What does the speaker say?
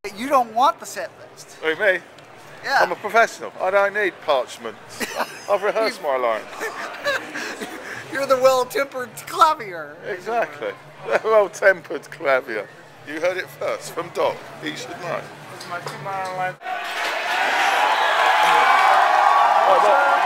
You don't want the set list. Who, me? Yeah. I'm a professional. I don't need parchments. I've rehearsed my lines. You're the well-tempered clavier. Exactly. The well-tempered clavier. You heard it first from Doc. He should know. This is my 2 mile line. Oh,